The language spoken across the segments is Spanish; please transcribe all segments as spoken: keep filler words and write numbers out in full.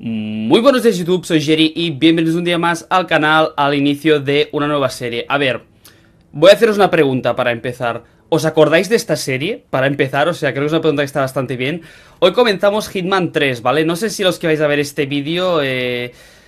Muy buenos días YouTube, soy Jerry y bienvenidos un día más al canal al inicio de una nueva serie. A ver, voy a haceros una pregunta para empezar. ¿Os acordáis de esta serie? Para empezar, o sea, creo que es una pregunta que está bastante bien. Hoy comenzamos Hitman tres, ¿vale? No sé si los que vais a ver este vídeo eh,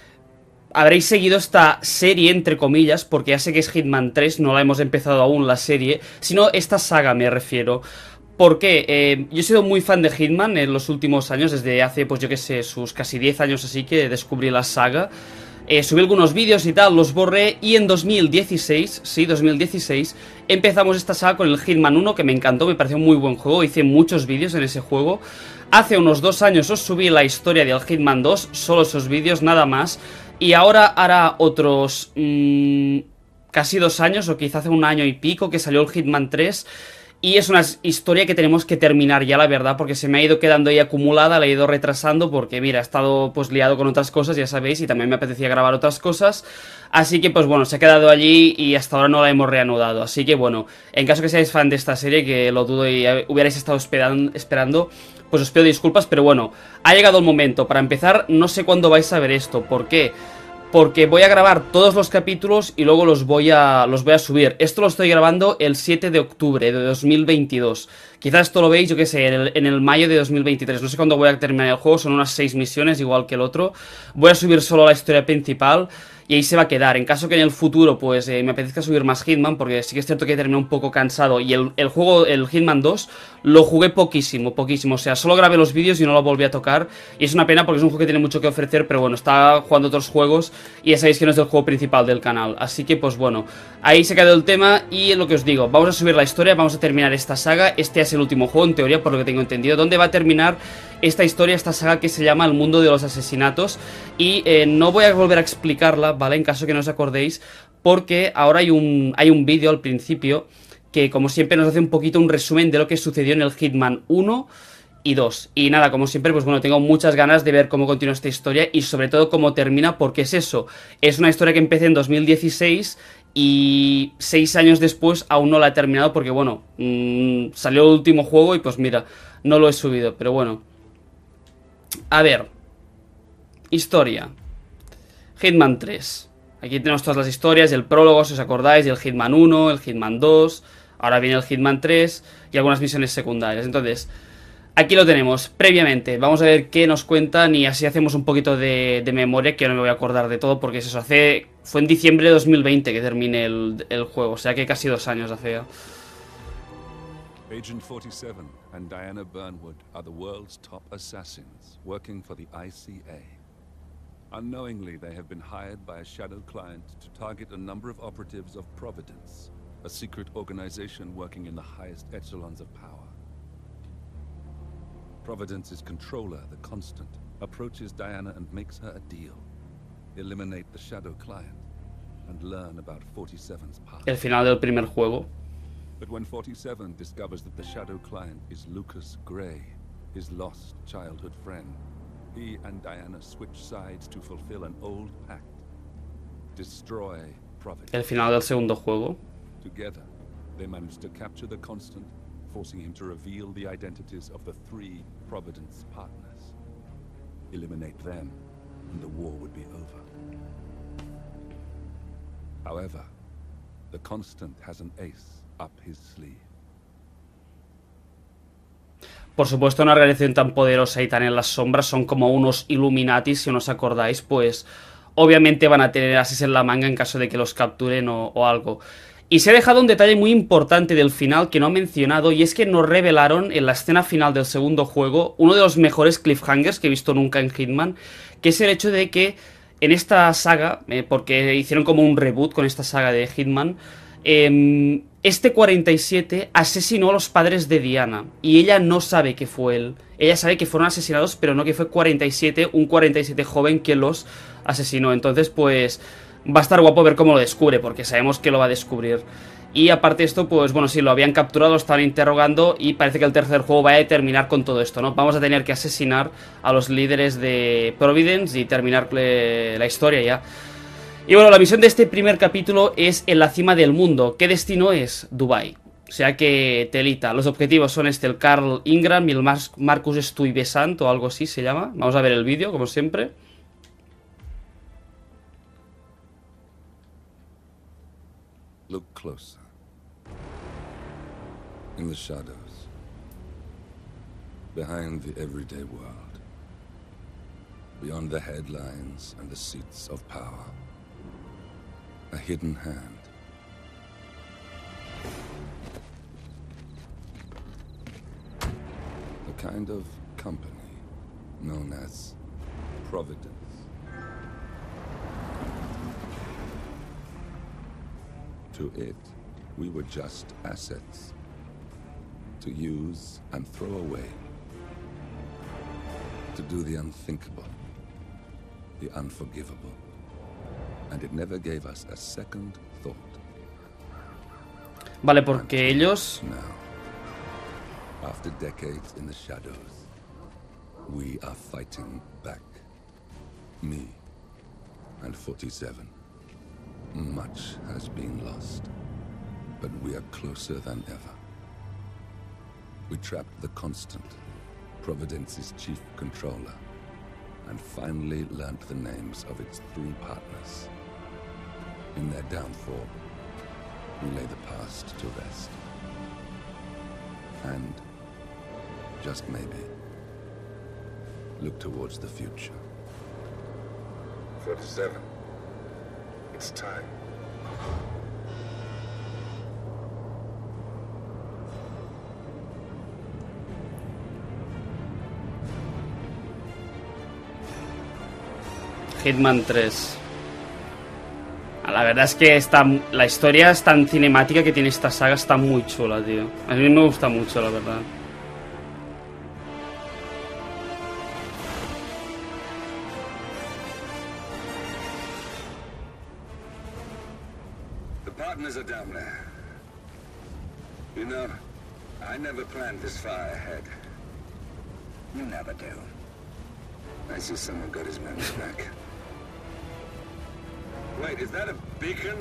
habréis seguido esta serie, entre comillas, porque ya sé que es Hitman tres, no la hemos empezado aún la serie, sino esta saga me refiero. ¿Por qué? Eh, yo he sido muy fan de Hitman en los últimos años, desde hace, pues yo que sé, sus casi diez años así que descubrí la saga. Eh, subí algunos vídeos y tal, los borré y en dos mil dieciséis, sí, dos mil dieciséis, empezamos esta saga con el Hitman uno, que me encantó, me pareció un muy buen juego, hice muchos vídeos en ese juego. Hace unos dos años os subí la historia del Hitman dos, solo esos vídeos, nada más. Y ahora hará otros mmm, casi dos años, o quizá hace un año y pico, que salió el Hitman tres. Y es una historia que tenemos que terminar ya, la verdad, porque se me ha ido quedando ahí acumulada, la he ido retrasando, porque mira, he estado pues liado con otras cosas, ya sabéis, y también me apetecía grabar otras cosas. Así que pues bueno, se ha quedado allí y hasta ahora no la hemos reanudado. Así que bueno, en caso que seáis fan de esta serie, que lo dudo y hubierais estado esperando, esperando pues os pido disculpas, pero bueno, ha llegado el momento. Para empezar, no sé cuándo vais a ver esto, ¿por qué? Porque voy a grabar todos los capítulos y luego los voy a los voy a subir. Esto lo estoy grabando el siete de octubre de dos mil veintidós. Quizás esto lo veis, yo qué sé, en el, en el mayo de dos mil veintitrés. No sé cuándo voy a terminar el juego, son unas seis misiones, igual que el otro. Voy a subir solo la historia principal y ahí se va a quedar. En caso que en el futuro pues eh, me apetezca subir más Hitman, porque sí que es cierto que he terminado un poco cansado. Y el, el juego, el Hitman dos, lo jugué poquísimo, poquísimo. O sea, solo grabé los vídeos y no lo volví a tocar. Y es una pena porque es un juego que tiene mucho que ofrecer, pero bueno, está jugando otros juegos y ya sabéis que no es el juego principal del canal. Así que pues bueno, ahí se quedó el tema y lo que os digo, vamos a subir la historia, vamos a terminar esta saga. Este es el último juego, en teoría, por lo que tengo entendido. ¿Dónde va a terminar esta historia, esta saga que se llama El Mundo de los Asesinatos? Y eh, no voy a volver a explicarla, ¿vale? En caso que no os acordéis, porque ahora hay un, hay un vídeo al principio que, como siempre, nos hace un poquito un resumen de lo que sucedió en el Hitman uno y dos. Y nada, como siempre, pues bueno, tengo muchas ganas de ver cómo continúa esta historia y sobre todo cómo termina, porque es eso. Es una historia que empecé en dos mil dieciséis y seis años después aún no la he terminado porque, bueno, mmm, salió el último juego y pues mira, no lo he subido, pero bueno. A ver, historia. Hitman tres. Aquí tenemos todas las historias, el prólogo, si os acordáis, del Hitman uno, el Hitman dos, ahora viene el Hitman tres y algunas misiones secundarias. Entonces, aquí lo tenemos, previamente. Vamos a ver qué nos cuentan y así hacemos un poquito de, de memoria, que yo no me voy a acordar de todo porque eso hace... Fue en diciembre de dos mil veinte que terminé el, el juego, o sea que casi dos años hace ya. Agent forty-seven and Diana Burnwood are the world's top assassins working for the I C A. Unknowingly, they have been hired by a shadow client to target a number of operatives of Providence, a secret organization working in the highest echelons of power. Providence's controller, the Constant, approaches Diana and makes her a deal. Eliminate the shadow client and learn about forty-seven's past. El final del primer juego. But when forty-seven discovers that the shadow client is Lucas Gray, his lost childhood friend, he and Diana switch sides to fulfill an old pact. Destroy Providence. El final del segundo juego. Together, they manage to capture the Constant, forcing him to reveal the identities of the three Providence partners. Eliminate them, and the war would be over. However, the Constant has an ace up his sleeve. Por supuesto, una organización tan poderosa y tan en las sombras son como unos Illuminati, si no os acordáis, pues obviamente van a tener ases en la manga en caso de que los capturen o, o algo. Y se ha dejado un detalle muy importante del final que no he mencionado, y es que nos revelaron en la escena final del segundo juego uno de los mejores cliffhangers que he visto nunca en Hitman, que es el hecho de que en esta saga, eh, porque hicieron como un reboot con esta saga de Hitman, eh, este cuarenta y siete asesinó a los padres de Diana y ella no sabe que fue él. Ella sabe que fueron asesinados, pero no que fue cuarenta y siete, un cuarenta y siete joven que los asesinó. Entonces, pues va a estar guapo ver cómo lo descubre, porque sabemos que lo va a descubrir. Y aparte de esto, pues bueno, sí, lo habían capturado, lo estaban interrogando y parece que el tercer juego va a terminar con todo esto, ¿no? Vamos a tener que asesinar a los líderes de Providence y terminar la historia ya. Y bueno, la misión de este primer capítulo es en la cima del mundo. ¿Qué destino es? Dubai. O sea que telita. Los objetivos son este, el Carl Ingram y el Marcus Stuyvesant o algo así se llama. Vamos a ver el vídeo, como siempre. closer. In the shadows, behind the everyday world, beyond the headlines and the seats of power, a hidden hand. The kind of company known as Providence. To it, we were just assets to use and throw away, to do the unthinkable, the unforgivable, and it never gave us a second thought. Vale, porque ellos... Now, after decades in the shadows, we are fighting back. Me and forty-seven. Much has been lost, but we are closer than ever. We trapped the Constant, Providence's chief controller, and finally learnt the names of its three partners. In their downfall, we lay the past to rest. And, just maybe, look towards the future. forty-seven. It's time. Hitman tres. La verdad es que está, la historia es tan cinemática que tiene esta saga, está muy chula, tío. A mí me gusta mucho, la verdad. The partners are down there. You know, I never planned this far ahead. You never do. I see someone got his memory back. Wait, is that a beacon?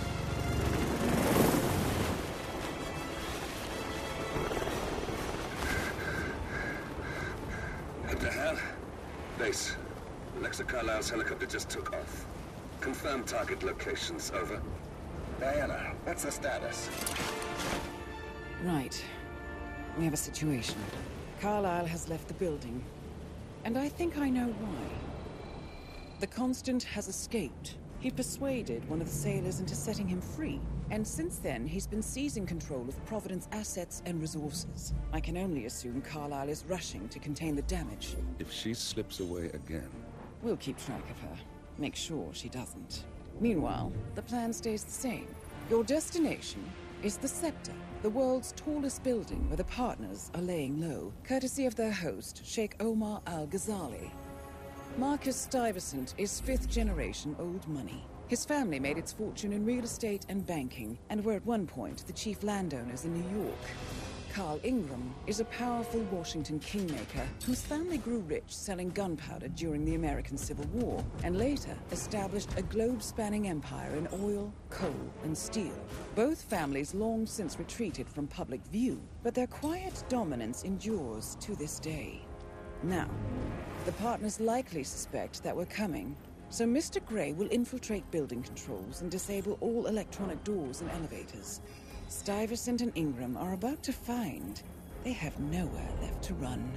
What the hell? Base. Alexa Carlisle's helicopter just took off. Confirm target locations, over. Diana, what's the status? Right. We have a situation. Carlisle has left the building. And I think I know why. The Constant has escaped. He persuaded one of the sailors into setting him free, and since then he's been seizing control of Providence assets and resources. I can only assume Carlisle is rushing to contain the damage. If she slips away again... We'll keep track of her. Make sure she doesn't. Meanwhile, the plan stays the same. Your destination is the Scepter, the world's tallest building where the partners are laying low, courtesy of their host, Sheikh Omar Al-Ghazali. Marcus Stuyvesant is fifth-generation old money. His family made its fortune in real estate and banking, and were at one point the chief landowners in New York. Carl Ingram is a powerful Washington kingmaker whose family grew rich selling gunpowder during the American Civil War, and later established a globe-spanning empire in oil, coal, and steel. Both families long since retreated from public view, but their quiet dominance endures to this day. Now, the partners likely suspect that we're coming, so Mister Grey will infiltrate building controls and disable all electronic doors and elevators. Stuyvesant and Ingram are about to find they have nowhere left to run.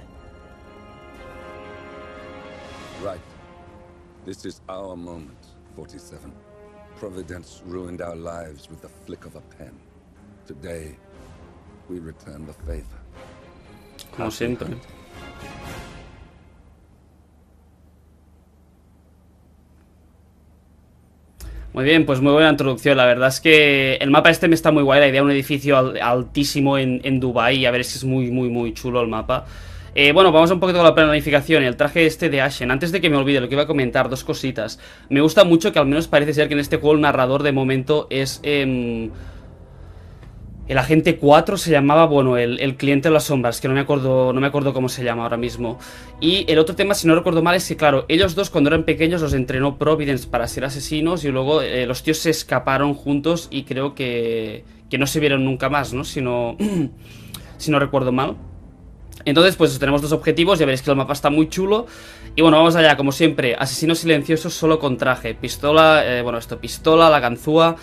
Right. This is our moment, forty-seven. Providence ruined our lives with the flick of a pen. Today, we return the favor. Como siempre. Muy bien, pues muy buena introducción. La verdad es que el mapa este me está muy guay. La idea de un edificio altísimo en, en Dubai. A ver si es muy, muy, muy chulo el mapa. Eh, bueno, vamos un poquito con la planificación. El traje este de Ashen. Antes de que me olvide lo que iba a comentar, dos cositas. Me gusta mucho que al menos parece ser que en este juego el narrador de momento es... Eh, el agente cuatro se llamaba, bueno, el, el cliente de las sombras, que no me acuerdo no me acuerdo cómo se llama ahora mismo. Y el otro tema, si no recuerdo mal, es que, claro, ellos dos cuando eran pequeños los entrenó Providence para ser asesinos y luego eh, los tíos se escaparon juntos y creo que, que no se vieron nunca más, ¿no? Si no, si no recuerdo mal. Entonces, pues tenemos dos objetivos, ya veréis que el mapa está muy chulo. Y bueno, vamos allá, como siempre, asesinos silenciosos solo con traje. Pistola, eh, bueno, esto, pistola, la ganzúa...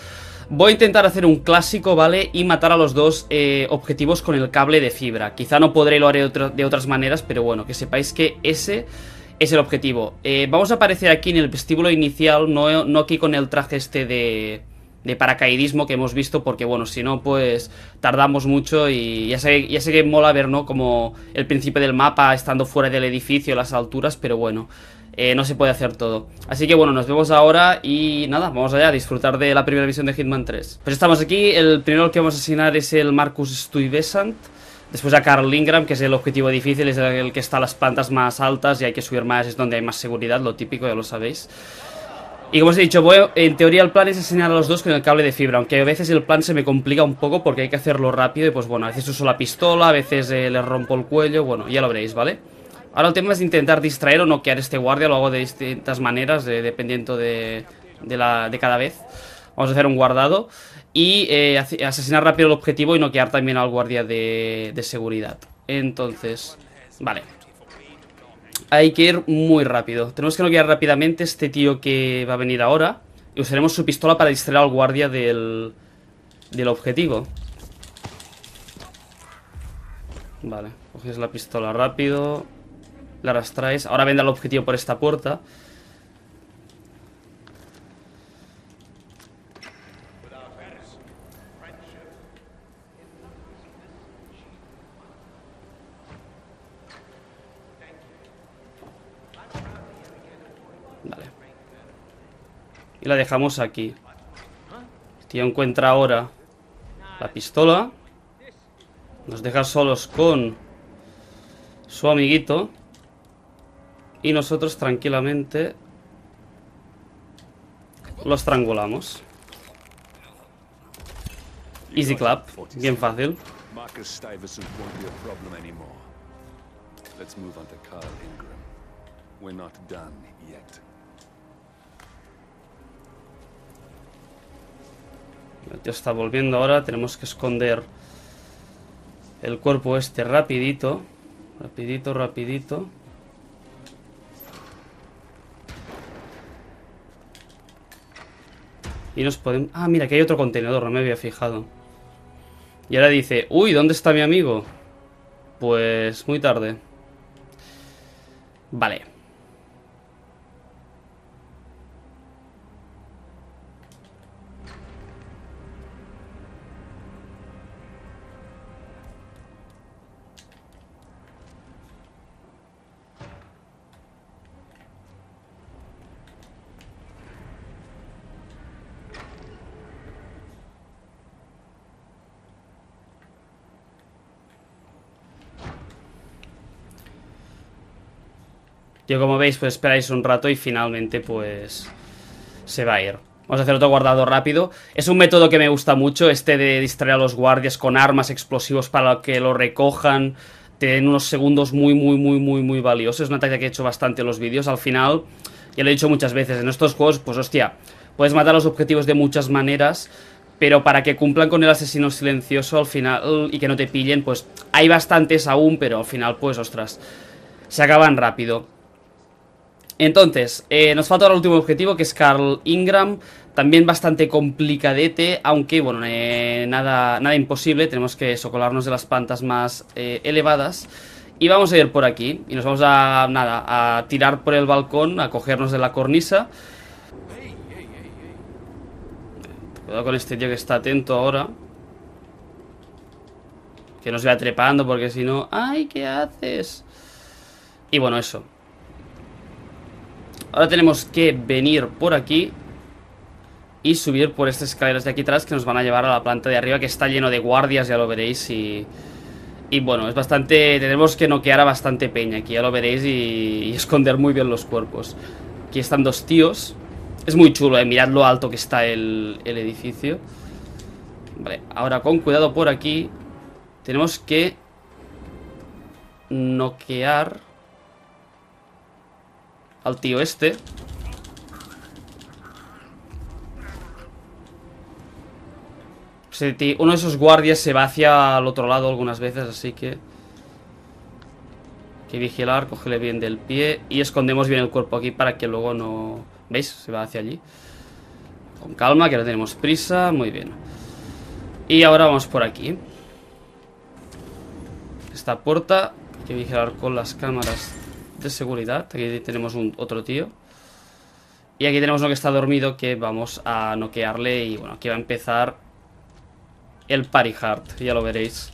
Voy a intentar hacer un clásico, ¿vale? Y matar a los dos eh, objetivos con el cable de fibra. Quizá no podré, lo haré otro, de otras maneras, pero bueno, que sepáis que ese es el objetivo. Eh, vamos a aparecer aquí en el vestíbulo inicial, no, no aquí con el traje este de... de paracaidismo que hemos visto, porque bueno, si no pues tardamos mucho y ya sé, ya sé que mola ver, ¿no? Como el principio del mapa estando fuera del edificio, las alturas, pero bueno, eh, no se puede hacer todo. Así que bueno, nos vemos ahora y nada, vamos allá a disfrutar de la primera visión de Hitman tres. Pues estamos aquí, el primero que vamos a asignar es el Marcus Stuyvesant. Después a Carl Ingram, que es el objetivo difícil, es el que está a las plantas más altas y hay que subir más, es donde hay más seguridad, lo típico, ya lo sabéis. Y como os he dicho, voy, en teoría el plan es enseñar a los dos con el cable de fibra, aunque a veces el plan se me complica un poco porque hay que hacerlo rápido y pues bueno, a veces uso la pistola, a veces eh, les rompo el cuello, bueno, ya lo veréis, ¿vale? Ahora el tema es intentar distraer o noquear este guardia, lo hago de distintas maneras, de, dependiendo de, de, la, de cada vez. Vamos a hacer un guardado y eh, asesinar rápido el objetivo y noquear también al guardia de, de seguridad. Entonces, vale. Hay que ir muy rápido. Tenemos que noquear rápidamente este tío que va a venir ahora. Y usaremos su pistola para distraer al guardia del, del objetivo. Vale, cogéis la pistola rápido. La arrastráis. Ahora vendrá el objetivo por esta puerta. Vale. Y la dejamos aquí. El tío encuentra ahora la pistola. Nos deja solos con su amiguito. Y nosotros tranquilamente lo estrangulamos. Easy clap. Bien fácil. Marcus Stuyvesant won't be a problem anymore. Let's move on to Carl Ingram. We're not done yet. El tío está volviendo ahora. Tenemos que esconder el cuerpo este rapidito. Rapidito, rapidito. Y nos podemos... Ah, mira, que hay otro contenedor, no me había fijado. Y ahora dice, uy, ¿dónde está mi amigo? Pues muy tarde. Vale. Yo, como veis, pues esperáis un rato y finalmente pues se va a ir. Vamos a hacer otro guardado rápido. Es un método que me gusta mucho, este de distraer a los guardias con armas, explosivos para que lo recojan. Te den unos segundos muy, muy, muy, muy, muy valiosos. Es una táctica que he hecho bastante en los vídeos. Al final, ya lo he dicho muchas veces, en estos juegos, pues hostia, puedes matar a los objetivos de muchas maneras, pero para que cumplan con el asesino silencioso al final y que no te pillen, pues hay bastantes aún, pero al final, pues ostras, se acaban rápido. Entonces, eh, nos falta ahora el último objetivo, que es Carl Ingram. También bastante complicadete, aunque, bueno, eh, nada, nada imposible. Tenemos que socolarnos de las plantas más eh, elevadas. Y vamos a ir por aquí. Y nos vamos a, nada, a tirar por el balcón, a cogernos de la cornisa. Cuidado con este tío que está atento ahora. Que no se vaya trepando, porque si no... ¡Ay, qué haces! Y bueno, eso. Ahora tenemos que venir por aquí y subir por estas escaleras de aquí atrás que nos van a llevar a la planta de arriba, que está lleno de guardias, ya lo veréis. Y, y bueno, es bastante... Tenemos que noquear a bastante peña aquí, ya lo veréis, y, y esconder muy bien los cuerpos. Aquí están dos tíos. Es muy chulo, eh, mirad lo alto que está el, el edificio. Vale, ahora con cuidado por aquí. Tenemos que noquear al tío este. Uno de esos guardias se va hacia el otro lado algunas veces, así que hay que vigilar, cógele bien del pie y escondemos bien el cuerpo aquí para que luego no... ¿Veis? Se va hacia allí. Con calma, que no tenemos prisa. Muy bien. Y ahora vamos por aquí. Esta puerta hay que vigilar con las cámaras de seguridad. Aquí tenemos un, otro tío. Y aquí tenemos uno que está dormido, que vamos a noquearle. Y bueno, aquí va a empezar el party hard, ya lo veréis.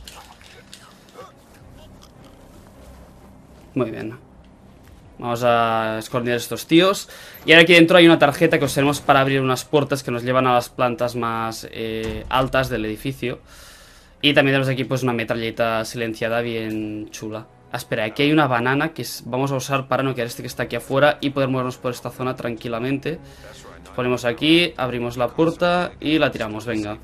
Muy bien. Vamos a esconder a estos tíos. Y ahora aquí dentro hay una tarjeta que usaremos para abrir unas puertas que nos llevan a las plantas más eh, altas del edificio. Y también tenemos aquí pues una metralleta silenciada bien chula. Ah, espera, aquí hay una banana que es, vamos a usar para noquear este que está aquí afuera y poder movernos por esta zona tranquilamente. Ponemos aquí, abrimos la puerta y la tiramos, venga.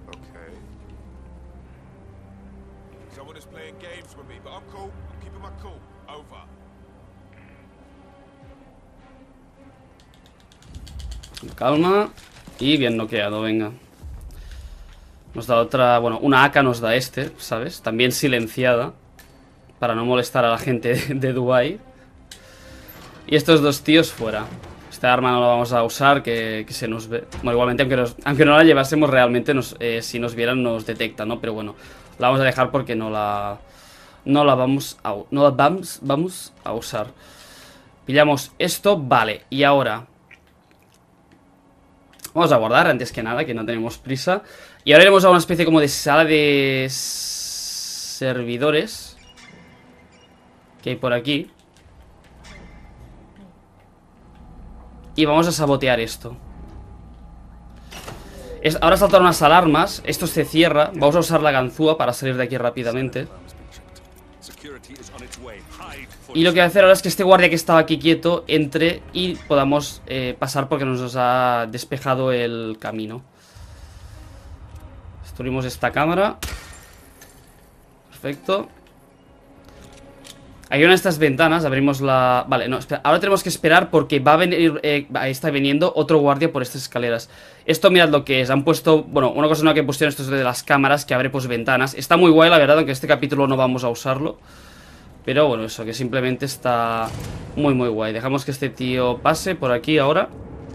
Con calma. Y bien noqueado, venga. Nos da otra, bueno, una A K nos da este, ¿sabes? También silenciada, para no molestar a la gente de, de Dubái. Y estos dos tíos fuera. Esta arma no la vamos a usar, que, que se nos ve. Bueno, igualmente, aunque, nos, aunque no la llevásemos realmente, nos, eh, si nos vieran nos detecta, ¿no? Pero bueno, la vamos a dejar porque no la... No la vamos a, no la vamos, vamos a usar. Pillamos esto, vale. Y ahora... Vamos a guardar antes que nada, que no tenemos prisa. Y ahora iremos a una especie como de sala de servidores que hay por aquí. Y vamos a sabotear esto. Es, ahora saltan unas alarmas. Esto se cierra. Vamos a usar la ganzúa para salir de aquí rápidamente. Y lo que voy a hacer ahora es que este guardia que estaba aquí quieto entre y podamos eh, pasar porque nos ha despejado el camino. Destruimos esta cámara. Perfecto. Hay una de estas ventanas, abrimos la... Vale, no, espera, ahora tenemos que esperar porque va a venir, eh, ahí está viniendo otro guardia por estas escaleras. Esto mirad lo que es, han puesto, bueno, una cosa nueva que pusieron esto es de las cámaras, que abre pues ventanas. Está muy guay la verdad, aunque este capítulo no vamos a usarlo. Pero bueno, eso, que simplemente está muy muy guay. Dejamos que este tío pase por aquí ahora.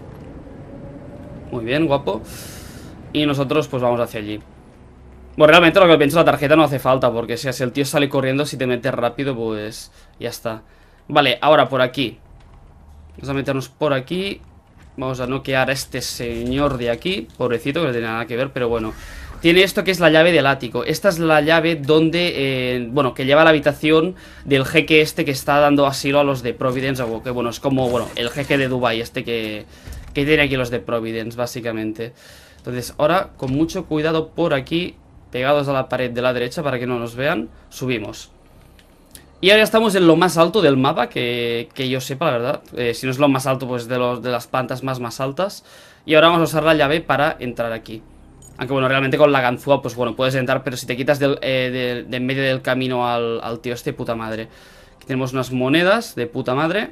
Muy bien, guapo. Y nosotros pues vamos hacia allí. Bueno, realmente lo que pienso, la tarjeta no hace falta, porque si el tío sale corriendo, si te metes rápido, pues ya está. Vale, ahora por aquí. Vamos a meternos por aquí. Vamos a noquear a este señor de aquí. Pobrecito, que no tiene nada que ver, pero bueno. Tiene esto que es la llave del ático. Esta es la llave donde, eh, bueno, que lleva a la habitación del jeque este que está dando asilo a los de Providence. O que bueno, es como, bueno, el jeque de Dubai este que, que tiene aquí los de Providence, básicamente. Entonces, ahora, con mucho cuidado por aquí, pegados a la pared de la derecha para que no nos vean, subimos. Y ahora estamos en lo más alto del mapa, que, que yo sepa, la verdad. Eh, si no es lo más alto, pues de, los, de las plantas más más altas. Y ahora vamos a usar la llave para entrar aquí. Aunque bueno, realmente con la ganzúa, pues bueno, puedes entrar, pero si te quitas del, eh, de, de en medio del camino al, al tío este, puta madre. Aquí tenemos unas monedas de puta madre.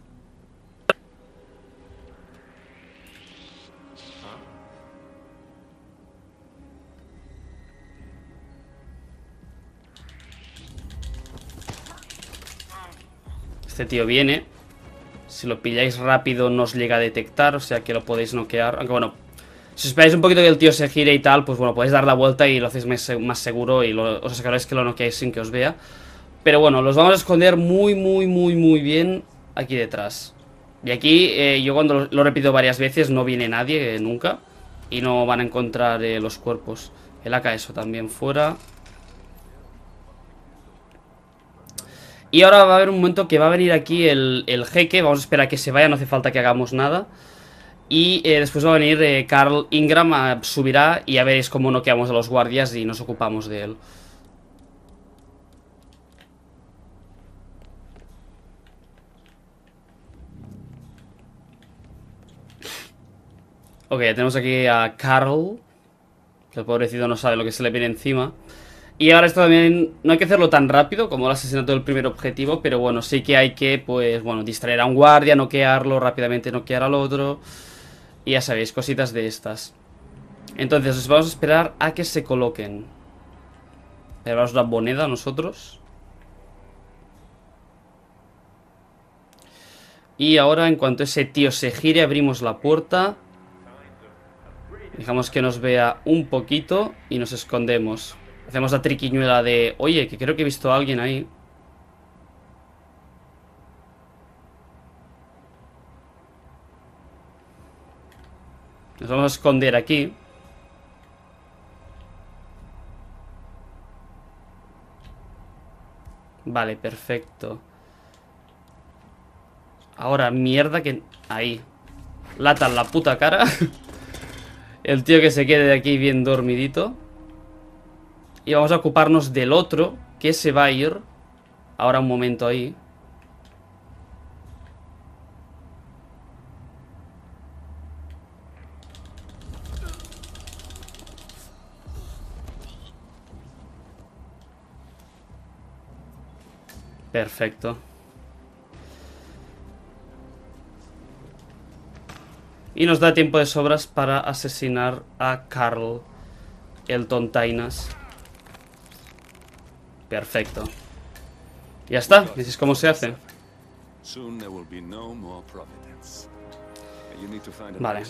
Este tío viene. Si lo pilláis rápido no os llega a detectar, o sea que lo podéis noquear. Aunque bueno, si esperáis un poquito que el tío se gire y tal, pues bueno, podéis dar la vuelta y lo hacéis más, más seguro y lo, os aseguráis que lo noqueáis sin que os vea. Pero bueno, los vamos a esconder muy, muy, muy, muy bien aquí detrás. Y aquí, eh, yo cuando lo, lo repito varias veces, no viene nadie, eh, nunca. Y no van a encontrar eh, los cuerpos. El A K eso también fuera. Y ahora va a haber un momento que va a venir aquí el, el jeque. Vamos a esperar a que se vaya, no hace falta que hagamos nada. Y eh, después va a venir eh, Carl Ingram, a, subirá y ya veréis cómo noqueamos a los guardias y nos ocupamos de él. Ok, ya tenemos aquí a Carl, que el pobrecito no sabe lo que se le viene encima. Y ahora esto también no hay que hacerlo tan rápido como el asesinato del primer objetivo, pero bueno, sí que hay que, pues, bueno, distraer a un guardia, noquearlo, rápidamente noquear al otro. Y ya sabéis, cositas de estas. Entonces, os vamos a esperar a que se coloquen. Llevamos una moneda nosotros. Y ahora, en cuanto ese tío se gire, abrimos la puerta. Dejamos que nos vea un poquito y nos escondemos. Hacemos la triquiñuela de... Oye, que creo que he visto a alguien ahí. Nos vamos a esconder aquí. Vale, perfecto. Ahora, mierda que... Ahí. Lata en la puta cara. El tío que se quede de aquí bien dormidito. Y vamos a ocuparnos del otro, que se va a ir. Ahora un momento ahí. Perfecto. Y nos da tiempo de sobras para asesinar a Carl, el tontainas. Perfecto. Ya está, así es como se hace. Vale.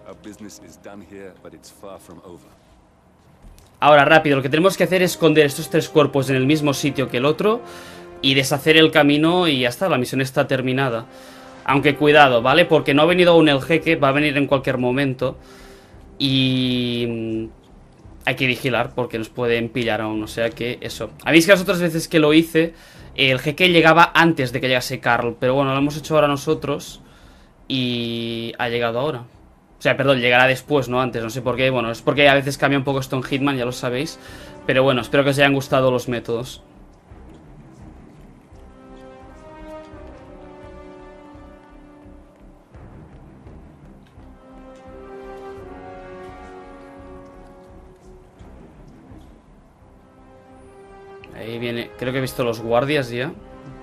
Ahora, rápido, lo que tenemos que hacer es esconder estos tres cuerpos en el mismo sitio que el otro y deshacer el camino y ya está, la misión está terminada. Aunque cuidado, ¿vale? Porque no ha venido aún el jeque, va a venir en cualquier momento. Y... hay que vigilar porque nos pueden pillar aún, o sea que eso. A mí es que las otras veces que lo hice, el jeque llegaba antes de que llegase Carl. Pero bueno, lo hemos hecho ahora nosotros y ha llegado ahora. O sea, perdón, llegará después, no antes, no sé por qué. Bueno, es porque a veces cambia un poco esto en Hitman, ya lo sabéis. Pero bueno, espero que os hayan gustado los métodos. Ahí viene, creo que he visto los guardias ya.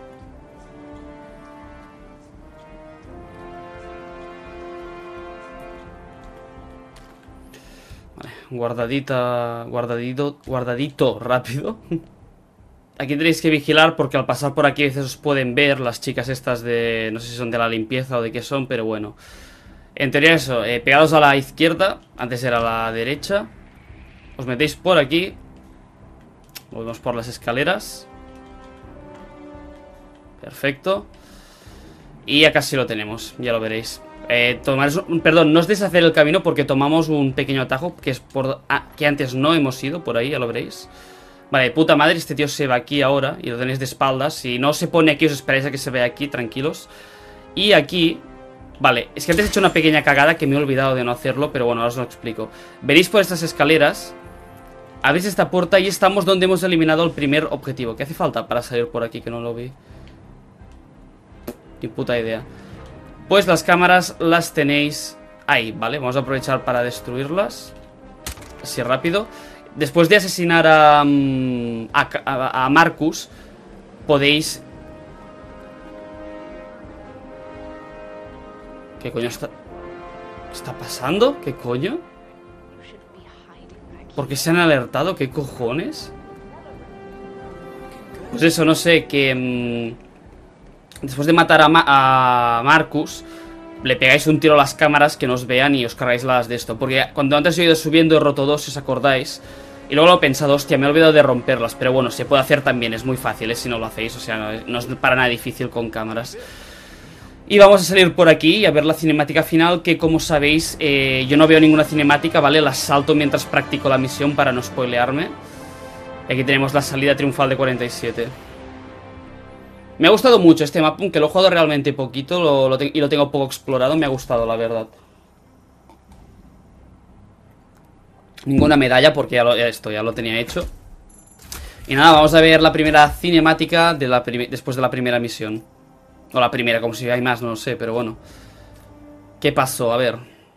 Vale, guardadita, guardadito, guardadito rápido. Aquí tenéis que vigilar porque al pasar por aquí a veces os pueden ver las chicas estas de... no sé si son de la limpieza o de qué son, pero bueno. En teoría eso, eh, pegados a la izquierda, antes era a la derecha. Os metéis por aquí. Volvemos por las escaleras. Perfecto. Y ya casi lo tenemos, ya lo veréis. eh, tomar, Perdón, no os deshacer el camino porque tomamos un pequeño atajo que es por ah, que antes no hemos ido, por ahí, ya lo veréis. Vale, puta madre, este tío se va aquí ahora y lo tenéis de espaldas. Si no se pone aquí, os esperáis a que se vea aquí, tranquilos. Y aquí... Vale, es que antes he hecho una pequeña cagada que me he olvidado de no hacerlo, pero bueno, ahora os lo explico. Veréis por estas escaleras... Abrís esta puerta y estamos donde hemos eliminado el primer objetivo. ¿Qué hace falta para salir por aquí que no lo vi? Ni puta idea. Pues las cámaras las tenéis ahí, ¿vale? Vamos a aprovechar para destruirlas. Así rápido. Después de asesinar a, a, a, a Marcus, podéis... ¿Qué coño está... ¿Qué está pasando? ¿Qué coño? ¿Por qué se han alertado? ¿Qué cojones? Pues eso, no sé, que... Mmm, después de matar a, Ma a Marcus, le pegáis un tiro a las cámaras que nos vean y os cargáis las de esto. Porque cuando antes he ido subiendo he roto dos, si os acordáis. Y luego lo he pensado, hostia, me he olvidado de romperlas. Pero bueno, se puede hacer también, es muy fácil, ¿eh? Si no lo hacéis, o sea, no, no es para nada difícil con cámaras. Y vamos a salir por aquí y a ver la cinemática final, que como sabéis, eh, yo no veo ninguna cinemática, ¿vale? La salto mientras practico la misión para no spoilearme. Y aquí tenemos la salida triunfal de cuarenta y siete. Me ha gustado mucho este mapa, aunque lo he jugado realmente poquito lo, lo y lo tengo poco explorado, me ha gustado, la verdad. Ninguna medalla porque ya, lo, ya esto ya lo tenía hecho. Y nada, vamos a ver la primera cinemática de la después de la primera misión. O la primera, como si hay más, no lo sé, pero bueno. ¿Qué pasó? A ver.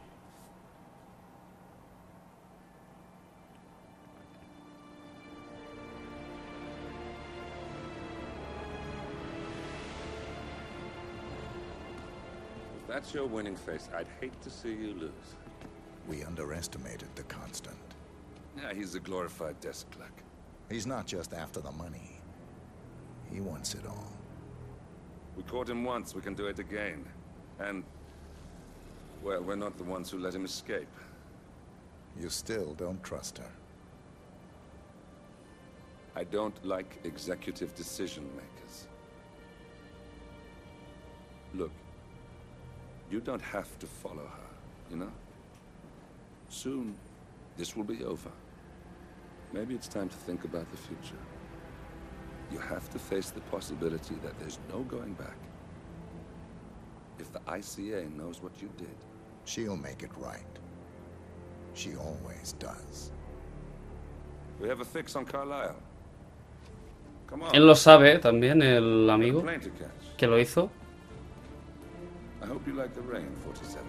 If that's your winning face, I'd hate to see you lose. We underestimated the Constant. Yeah, he's a glorified desk clerk. He's not just after the money. He wants it all. We caught him once, we can do it again. And, well, we're not the ones who let him escape. You still don't trust her. I don't like executive decision makers. Look, you don't have to follow her, you know? Soon, this will be over. Maybe it's time to think about the future. You have to face the possibility that there's no going back. If the I C A knows what you did, She'll make it right. She always does. we have a fix on Carlisle. Come on. Él lo sabe también, el amigo Plane to catch. que lo hizo. I hope you like the rain, forty-seven.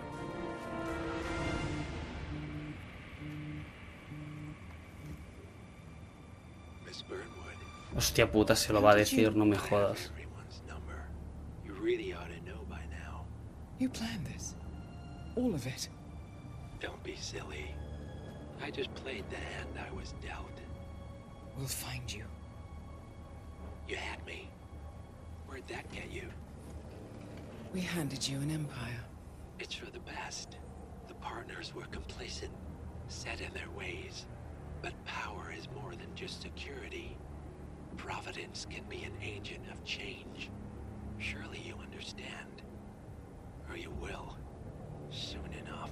Miss Burnwood. Hostia puta, se lo va a decir, no me jodas. Everyone's number. You really ought to know by now. You planned this? All of it? Don't be silly. I just played the hand I was dealt. We'll find you. You had me. Where'd that get you? We handed you an empire. It's for the best. The partners were complacent, set in their ways. But power is more than just security. Providence can be an agent of change. Surely you understand. Or you will. Soon enough.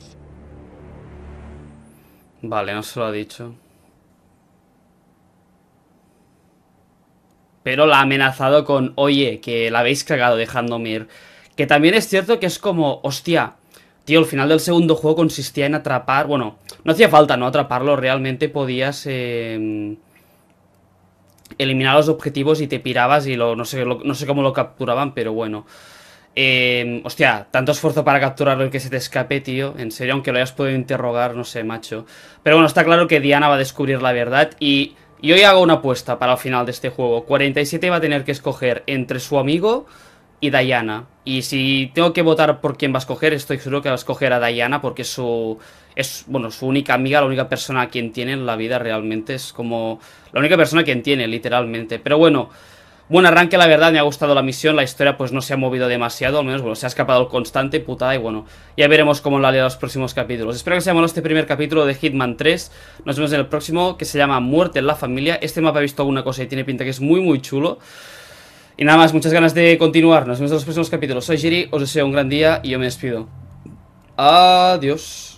Vale, no se lo ha dicho. Pero la ha amenazado con, oye, que la habéis cagado dejándome ir. Que también es cierto que es como, hostia, tío, el final del segundo juego consistía en atrapar, bueno, no hacía falta no atraparlo, realmente podías eh, eliminar los objetivos y te pirabas y lo, no sé, lo, no sé cómo lo capturaban, pero bueno. Eh, hostia, tanto esfuerzo para capturarlo y que se te escape, tío. En serio, aunque lo hayas podido interrogar, no sé, macho. Pero bueno, está claro que Diana va a descubrir la verdad. Y, y hoy hago una apuesta para el final de este juego. cuarenta y siete va a tener que escoger entre su amigo y Diana. Y si tengo que votar por quién va a escoger, estoy seguro que va a escoger a Diana, porque es su, es, bueno, su única amiga, la única persona a quien tiene en la vida realmente. Es como la única persona a quien tiene, literalmente. Pero bueno, buen arranque, la verdad, me ha gustado la misión. La historia pues no se ha movido demasiado, al menos, bueno, se ha escapado el constante, putada. Y bueno, ya veremos cómo la lea los próximos capítulos. Espero que os haya molado este primer capítulo de Hitman tres. Nos vemos en el próximo, que se llama Muerte en la Familia. Este mapa he visto alguna cosa y tiene pinta que es muy muy chulo. Y nada más, muchas ganas de continuar. Nos vemos en los próximos capítulos. Soy Jiri, os deseo un gran día y yo me despido. Adiós.